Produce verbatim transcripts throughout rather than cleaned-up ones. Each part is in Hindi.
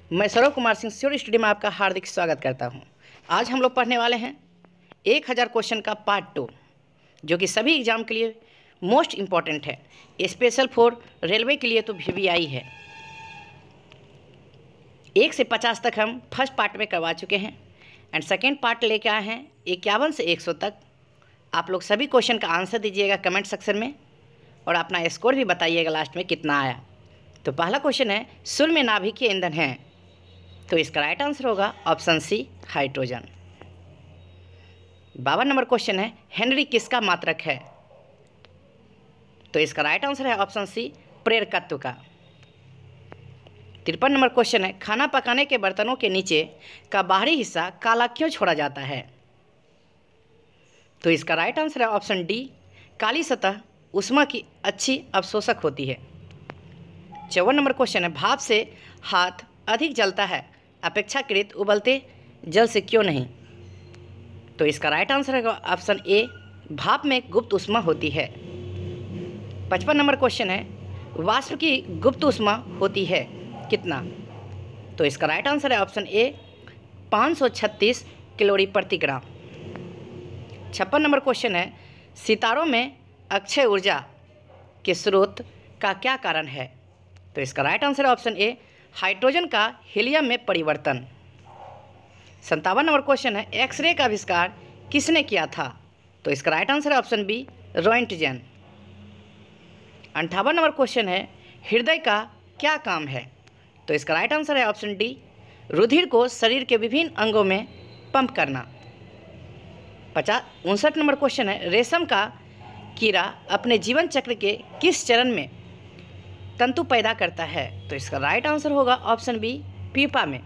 मैं सौरव कुमार सिंह श्योर स्टडी में आपका हार्दिक स्वागत करता हूं। आज हम लोग पढ़ने वाले हैं एक हज़ार क्वेश्चन का पार्ट टू, जो कि सभी एग्जाम के लिए मोस्ट इम्पॉर्टेंट है। स्पेशल फॉर रेलवे के लिए तो वी वी आई है। एक से पचास तक हम फर्स्ट पार्ट में करवा चुके हैं एंड सेकेंड पार्ट लेके आए हैं इक्यावन से एक सौ तक। आप लोग सभी क्वेश्चन का आंसर दीजिएगा कमेंट सेक्शन में और अपना स्कोर भी बताइएगा लास्ट में कितना आया। तो पहला क्वेश्चन है, सूर्य में नाभिकीय ईंधन है, तो इसका राइट आंसर होगा ऑप्शन सी हाइड्रोजन। बावन नंबर क्वेश्चन है, हेनरी किसका मात्रक है, तो इसका राइट आंसर है ऑप्शन सी प्रेरकत्व का। तिरपन नंबर क्वेश्चन है, खाना पकाने के बर्तनों के नीचे का बाहरी हिस्सा काला क्यों छोड़ा जाता है, तो इसका राइट आंसर है ऑप्शन डी काली सतह ऊष्मा की अच्छी अवशोषक होती है। चौवन नंबर क्वेश्चन है, भाप से हाथ अधिक जलता है अपेक्षाकृत उबलते जल से क्यों नहीं, तो इसका राइट आंसर है ऑप्शन ए भाप में गुप्त ऊष्मा होती है। पचपन नंबर क्वेश्चन है, वाष्प की गुप्त ऊष्मा होती है कितना, तो इसका राइट आंसर है ऑप्शन ए पाँच सौ छत्तीस कैलोरी प्रति ग्राम। छप्पन नंबर क्वेश्चन है, सितारों में अक्षय ऊर्जा के स्रोत का क्या कारण है, तो इसका राइट आंसर है ऑप्शन ए हाइड्रोजन का हीलियम में परिवर्तन। संतावन नंबर क्वेश्चन है, एक्सरे का आविष्कार किसने किया था, तो इसका राइट आंसर है ऑप्शन बी रोएंटजेन। अंठावन नंबर क्वेश्चन है, हृदय का क्या काम है, तो इसका राइट आंसर है ऑप्शन डी रुधिर को शरीर के विभिन्न अंगों में पंप करना। पचास उनसठ नंबर क्वेश्चन है, रेशम का कीड़ा अपने जीवन चक्र के किस चरण में तंतु पैदा करता है, तो इसका राइट आंसर होगा ऑप्शन बी पीपा में।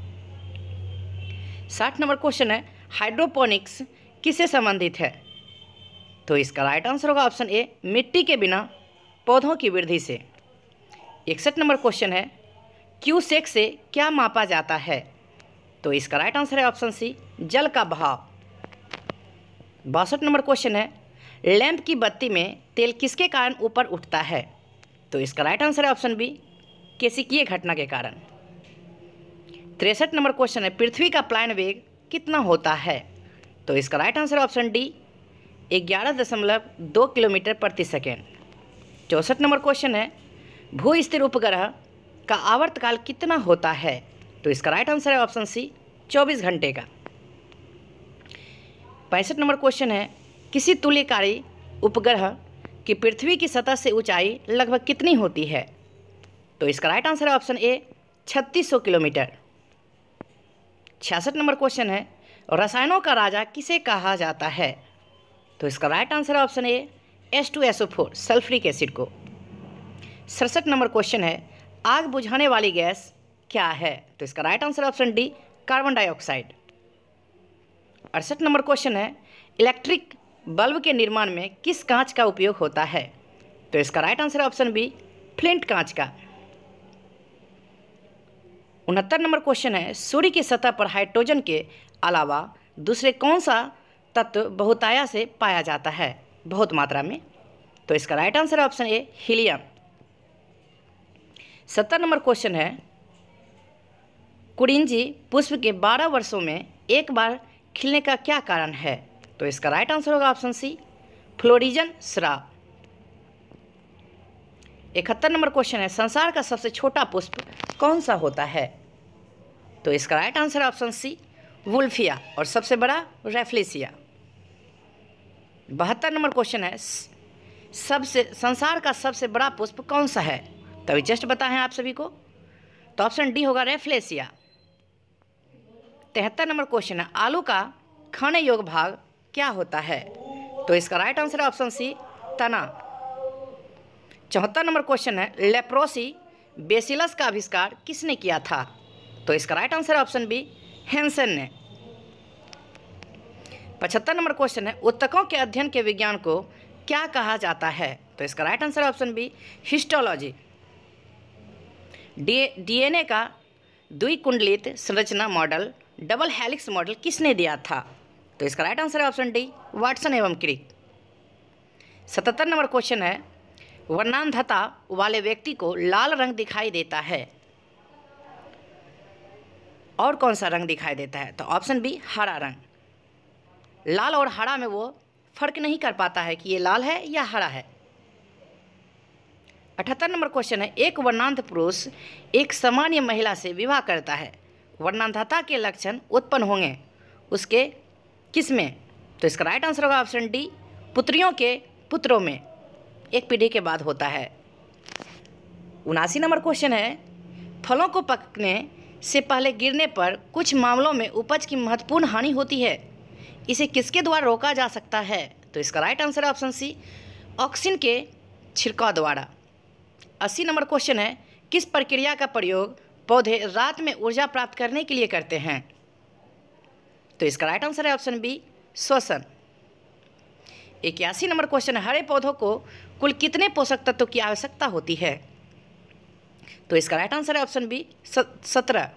साठ नंबर क्वेश्चन है, हाइड्रोपोनिक्स किससे संबंधित है, तो इसका राइट आंसर होगा ऑप्शन ए मिट्टी के बिना पौधों की वृद्धि से। इकसठ नंबर क्वेश्चन है, क्यूसेक से क्या मापा जाता है, तो इसका राइट आंसर है ऑप्शन सी जल का बहाव। बासठ नंबर क्वेश्चन है, लैंप की बत्ती में तेल किसके कारण ऊपर उठता है, तो इसका राइट आंसर है ऑप्शन बी केसिकीय घटना के कारण। तिरसठ नंबर क्वेश्चन है, पृथ्वी का प्लायन वेग कितना होता है, तो इसका राइट आंसर है ऑप्शन डी ग्यारह दशमलव दो किलोमीटर प्रति सेकेंड। चौंसठ नंबर क्वेश्चन है, भू स्थिर उपग्रह का आवर्तकाल कितना होता है, तो इसका राइट आंसर है ऑप्शन सी चौबीस घंटे का। पैंसठ नंबर क्वेश्चन है, किसी तुल्यकारी उपग्रह की पृथ्वी की सतह से ऊंचाई लगभग कितनी होती है, तो इसका राइट आंसर है ऑप्शन ए छत्तीस सौ किलोमीटर। छियासठ नंबर क्वेश्चन है, रसायनों का राजा किसे कहा जाता है, तो इसका राइट आंसर है option A H two S O four sulphuric acid को। सड़सठ नंबर क्वेश्चन है, आग बुझाने वाली गैस क्या है, तो इसका right answer option D carbon dioxide. अड़सठ नंबर क्वेश्चन है, इलेक्ट्रिक बल्ब के निर्माण में किस कांच का उपयोग होता है, तो इसका राइट आंसर है ऑप्शन बी फ्लिंट कांच का। उनहत्तर नंबर क्वेश्चन है, सूर्य की सतह पर हाइड्रोजन के अलावा दूसरे कौन सा तत्व बहुतायत से पाया जाता है बहुत मात्रा में, तो इसका राइट आंसर है ऑप्शन ए हीलियम। सत्तर नंबर क्वेश्चन है, कुरिंजी पुष्प के बारह वर्षों में एक बार खिलने का क्या कारण है, तो इसका राइट आंसर होगा ऑप्शन सी फ्लोरिजन स्राव। इकहत्तर नंबर क्वेश्चन है, संसार का सबसे छोटा पुष्प कौन सा होता है, तो इसका राइट आंसर है ऑप्शन सी वुल्फिया और सबसे बड़ा रेफ्लेसिया। बहत्तर नंबर क्वेश्चन है, सबसे संसार का सबसे बड़ा पुष्प कौन सा है, तो अभी जस्ट बताएं आप सभी को, तो ऑप्शन डी होगा रेफ्लेसिया। तिहत्तर नंबर क्वेश्चन है, आलू का खाने योग्य भाग क्या होता है, तो इसका राइट आंसर है ऑप्शन सी तना। चौहत्तर नंबर क्वेश्चन है, लेप्रोसी बेसिलस का आविष्कार किसने किया था, तो इसका राइट आंसर है ऑप्शन बी हेंसन ने। पचहत्तर नंबर क्वेश्चन है, उत्तकों के अध्ययन के विज्ञान को क्या कहा जाता है, तो इसका राइट आंसर है option B histology. D DNA का द्विकुंडलित संरचना मॉडल डबल हेलिक्स मॉडल किसने दिया था, तो इसका राइट आंसर है ऑप्शन डी वाटसन एवं क्रिक। सतहत्तर नंबर क्वेश्चन है, वर्णांधता वाले व्यक्ति को लाल रंग दिखाई देता है, और कौन सा रंग दिखाई देता है? तो ऑप्शन बी हरा रंग। लाल और हरा में वो फर्क नहीं कर पाता है कि ये लाल है या हरा है। अठहत्तर नंबर क्वेश्चन है, एक वर्णांध पुरुष एक सामान्य महिला से विवाह करता है, वर्णांधता के लक्षण उत्पन्न होंगे उसके किस में? तो इसका राइट आंसर होगा ऑप्शन डी, पुत्रियों के पुत्रों में, एक पीढ़ी के बाद होता है। उनासी नंबर क्वेश्चन है, फलों को पकने से पहले गिरने पर कुछ मामलों में उपज की महत्वपूर्ण हानि होती है, इसे किसके द्वारा रोका जा सकता है? तो इसका राइट आंसर है ऑप्शन सी, ऑक्सीन के छिड़काव द्वारा। अस्सी नंबर क्वेश्चन है, किस प्रक्रिया का प्रयोग पौधे रात में ऊर्जा प्राप्त करने के लिए करते हैं? तो इसका राइट आंसर है ऑप्शन बी, श्वसन। इक्यासी नंबर क्वेश्चन है, हरे पौधों को कुल कितने पोषक तत्वों की आवश्यकता होती है? तो इसका राइट आंसर है ऑप्शन बी, सत्रह।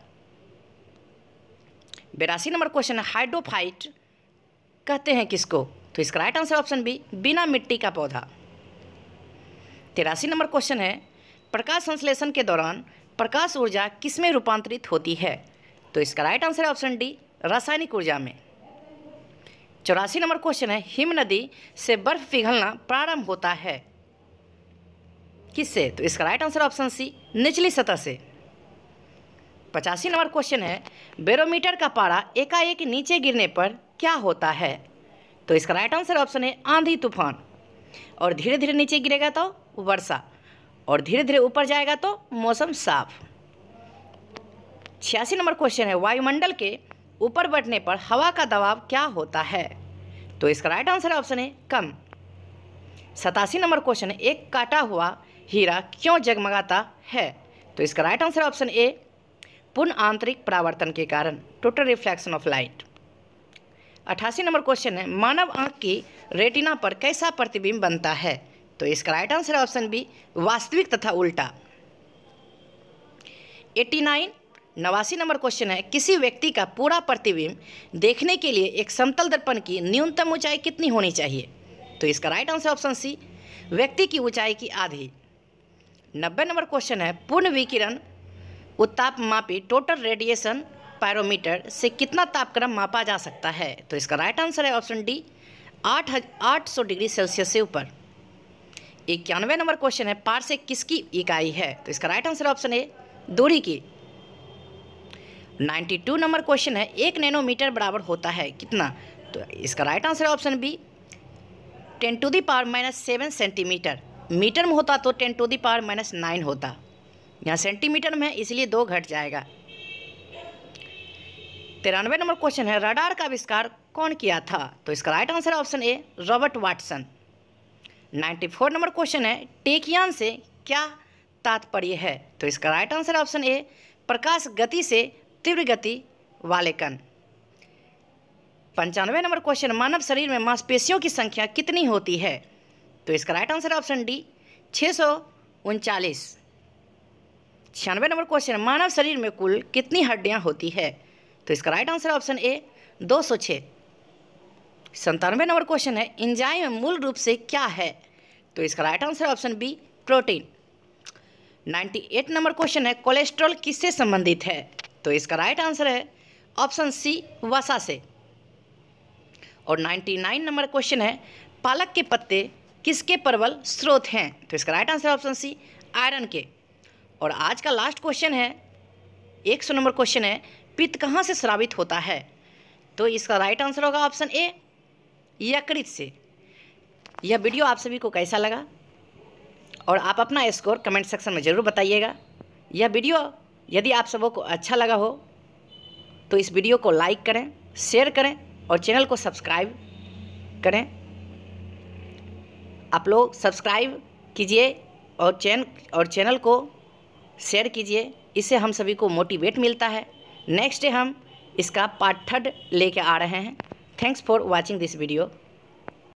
बेरासी नंबर क्वेश्चन है, हाइड्रोफाइट कहते हैं किसको? तो इसका राइट आंसर ऑप्शन बी, बिना मिट्टी का पौधा। तिरासी नंबर क्वेश्चन है, प्रकाश संश्लेषण के दौरान प्रकाश ऊर्जा किसमें रूपांतरित होती है? तो इसका राइट आंसर है ऑप्शन डी, रासायनिक ऊर्जा में। चौरासी नंबर क्वेश्चन है, हिम नदी से बर्फ पिघलना प्रारंभ होता है किससे? तो इसका राइट आंसर ऑप्शन सी, निचली सतह से। पचासी नंबर क्वेश्चन है, बैरोमीटर का पारा एकाएक नीचे गिरने पर क्या होता है? तो इसका राइट आंसर ऑप्शन है, आंधी तूफान। और धीरे धीरे नीचे गिरेगा तो वर्षा, और धीरे धीरे ऊपर जाएगा तो मौसम साफ। छियासी नंबर क्वेश्चन है, वायुमंडल के ऊपर बढ़ने पर हवा का दबाव क्या होता है? तो इसका राइट आंसर ऑप्शन है, कम। सतासी नंबर क्वेश्चन है, एक काटा हुआ हीरा क्यों जगमगाता है? तो इसका राइट आंसर ऑप्शन ए, पूर्ण आंतरिक परावर्तन के कारण, टोटल रिफ्लेक्शन ऑफ लाइट। अठासी नंबर क्वेश्चन है, मानव आंख की रेटिना पर कैसा प्रतिबिंब बनता है? तो इसका राइट आंसर ऑप्शन बी, वास्तविक तथा उल्टा। नवासी नवासी नंबर क्वेश्चन है, किसी व्यक्ति का पूरा प्रतिबिंब देखने के लिए एक समतल दर्पण की न्यूनतम ऊंचाई कितनी होनी चाहिए? तो इसका राइट आंसर ऑप्शन सी, व्यक्ति की ऊंचाई की आधी। नब्बे नंबर क्वेश्चन है, पूर्ण विकिरण उत्तापमापी टोटल रेडिएशन पायरोमीटर से कितना तापक्रम मापा जा सकता है? तो इसका राइट आंसर है ऑप्शन डी, आठ आठ सौ डिग्री सेल्सियस से ऊपर। इक्यानवे नंबर क्वेश्चन है, पारसेक किसकी इकाई है? तो इसका राइट आंसर ऑप्शन ए, दूरी की। बानवे नंबर क्वेश्चन है, एक नैनोमीटर बराबर होता है कितना? तो इसका राइट आंसर है option B, ten to the power minus seven centimetre. Metre में होता तो ten to the power minus nine होता, यहाँ सेंटीमीटर में है इसलिए दो घट जाएगा। तिरानवे नंबर क्वेश्चन है, रडार का आविष्कार कौन किया था? तो इसका राइट आंसर है ऑप्शन ए, रॉबर्ट वाटसन। चौरानवे नंबर क्वेश्चन है, टेकियान से क्या तात्पर्य है? तो इसका राइट आंसर है ऑप्शन ए, प्रकाश गति से तीव्र गति वाले कण। पंचानवे नंबर क्वेश्चन, मानव शरीर में मांसपेशियों की संख्या कितनी होती है? तो इसका राइट आंसर है ऑप्शन डी, छः सौ उनचालीस। छियानवे नंबर क्वेश्चन, मानव शरीर में कुल कितनी हड्डियां होती है? तो इसका राइट आंसर ऑप्शन ए, दो सौ छः। संतानवे नंबर क्वेश्चन है, एंजाइम मूल रूप से क्या है? तो इसका right answer option B, protein. अट्ठानवे नंबर क्वेश्चन है, कोलेस्ट्रॉल किससे संबंधित है? तो इसका राइट आंसर है ऑप्शन सी, वसा से। और निन्यानवे नंबर क्वेश्चन है, पालक के पत्ते किसके प्रबल स्रोत हैं? तो इसका right answer option C, iron के। और आज का लास्ट क्वेश्चन है, सौ नंबर क्वेश्चन है, पित्त कहाँ से स्रावित होता है? तो इसका राइट आंसर होगा ऑप्शन ए, यकृत से। यह वीडियो आप सभी को कैसा लगा और आप अपना स्कोर कमेंट सेक्शन में ज़रूर बताइएगा। यह वीडियो यदि आप सबों को अच्छा लगा हो तो इस वीडियो को लाइक करें, शेयर करें और चैनल को सब्सक्राइब करें। आप लोग सब्सक्राइब कीजिए और चैन और चैनल को शेयर कीजिए, इससे हम सभी को मोटिवेट मिलता है। नेक्स्ट डे हम इसका पार्ट थर्ड लेके आ रहे हैं। Thanks for watching this video.